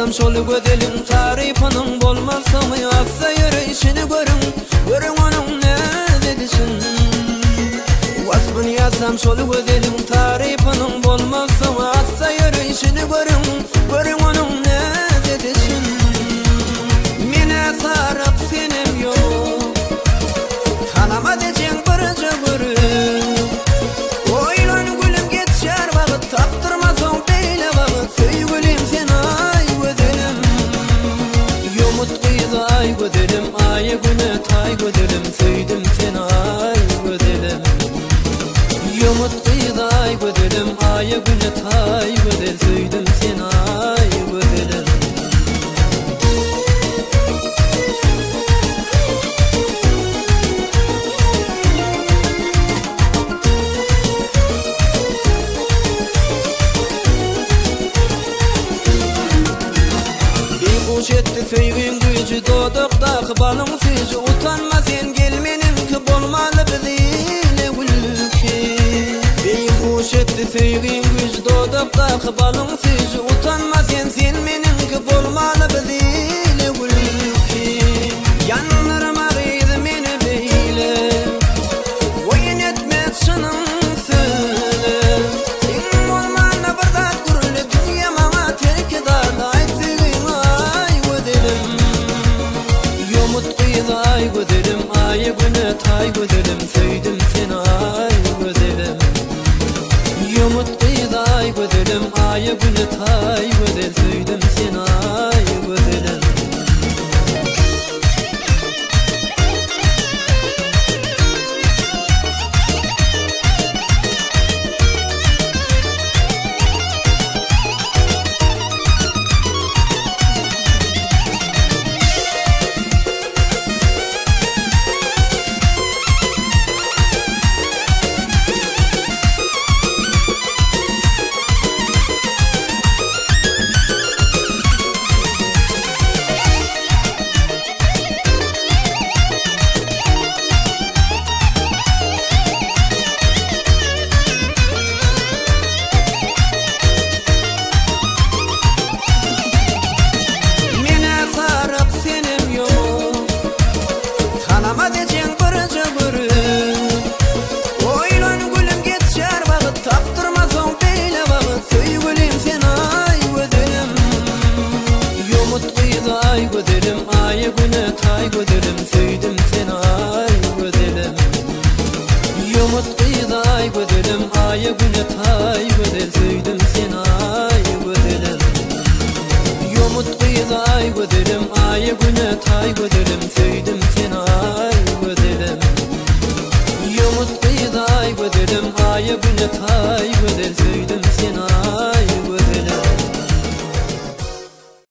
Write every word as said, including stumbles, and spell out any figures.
yazsam şol gödelim tarifinin bolmasa mı atsa yürüyüşünü görün görün onun ne dedisin. Vasfını yazsam şol gödelim tarifinin bolmasa mı atsa yürüyüşünü görün görün onun ne dedisin. Mine sarıp senim yok tanama diyeceksin barıca görün. Oylan gülüm geçer vakit taktırmazsan beyle vakit söygülüm sen ay gödelim. Yomut kıydı ay gödelim ay güne tay gödelim söydim sen ay gödelim. Yomut kıydı ay gödelim ay güne tay gödelim söydim sen ay gödelim. Etti feygin gücü doğdukta balın süzü utanma sen gelmenin ki bolmalı biziyle gülki. Beyhuş etti feygin gücü doğdukta balın süzü utanma sen gelmenin ki bolmalı biziyle gülki. Yanlarıma gıydı meni beyle oyun etmez şunun söyle. Sen olmanla bardak gürülü dünya mama terk edarla ay gödelim ay güne tay gödelim söydim sen ay gödelim. Yumut kıydı ay gödelim ay güne tay gödelim söydim sen ay gödelim. Ay gödelim ay güne tay gödelim söydim sen ay gödelim. Yumut kıydı ay gödelim ay güne tay gödelim söydim sen ay gödelim. Yumut kıydı ay gödelim ay güne tay gödelim söydim sen ay gödelim. Yumut kıydı ay gödelim ay güne tay gödelim söydim sen ay.